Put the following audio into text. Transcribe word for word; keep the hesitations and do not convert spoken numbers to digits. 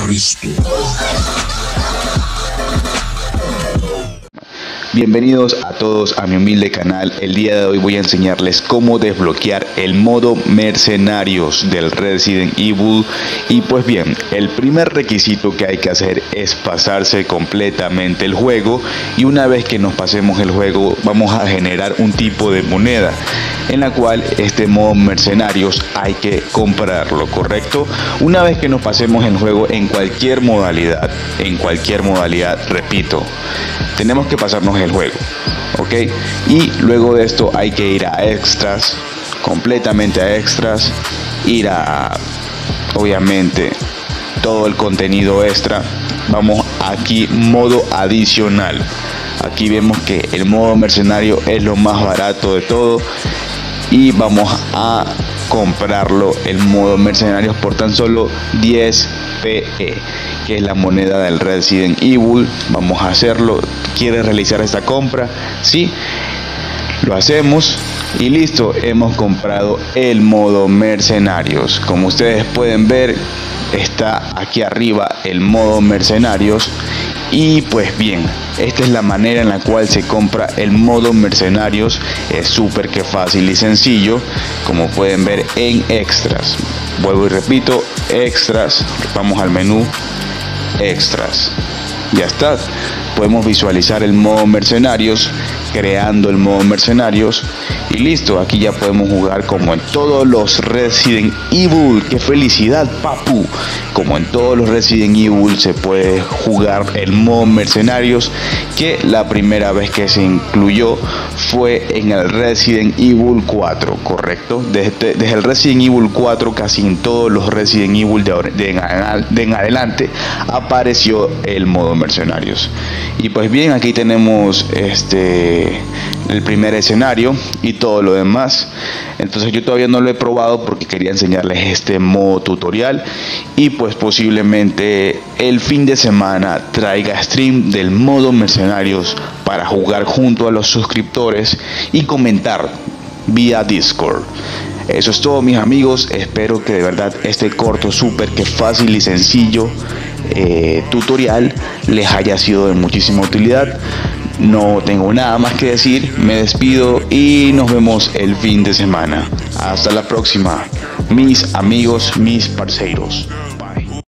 Cristo. Bienvenidos a todos a mi humilde canal. El día de hoy voy a enseñarles cómo desbloquear el modo mercenarios del Resident Evil. Y pues bien, el primer requisito que hay que hacer es pasarse completamente el juego, y una vez que nos pasemos el juego vamos a generar un tipo de moneda en la cual este modo mercenarios hay que comprarlo, ¿correcto? Una vez que nos pasemos el juego en cualquier modalidad, en cualquier modalidad, repito, tenemos que pasarnos el juego, ¿ok? Y luego de esto hay que ir a extras, completamente a extras, ir a, obviamente, todo el contenido extra. Vamos aquí, modo adicional. Aquí vemos que el modo mercenario es lo más barato de todo y vamos a comprarlo, el modo mercenarios, por tan solo diez P E, que es la moneda del Resident Evil. Vamos a hacerlo. ¿Quieres realizar esta compra? Sí, lo hacemos y listo, hemos comprado el modo mercenarios. Como ustedes pueden ver, está aquí arriba el modo mercenarios. Y pues bien, esta es la manera en la cual se compra el modo mercenarios. Es súper que fácil y sencillo, como pueden ver en extras. Vuelvo y repito, extras, vamos al menú extras. Ya está, podemos visualizar el modo mercenarios, creando el modo mercenarios y listo. Aquí ya podemos jugar como en todos los Resident Evil. ¡Qué felicidad, papu! Como en todos los Resident Evil se puede jugar el modo mercenarios, que la primera vez que se incluyó fue en el Resident Evil cuatro, correcto. Desde, desde el Resident Evil cuatro, casi en todos los Resident Evil de, de, en, de en adelante apareció el modo mercenarios. Y pues bien, aquí tenemos este el primer escenario y todo lo demás. Entonces yo todavía no lo he probado porque quería enseñarles este modo tutorial, y pues posiblemente el fin de semana traiga stream del modo mercenarios para jugar junto a los suscriptores y comentar vía Discord. Eso es todo, mis amigos. Espero que de verdad este corto, súper que fácil y sencillo eh, tutorial les haya sido de muchísima utilidad. No tengo nada más que decir, me despido y nos vemos el fin de semana. Hasta la próxima, mis amigos, mis parceiros.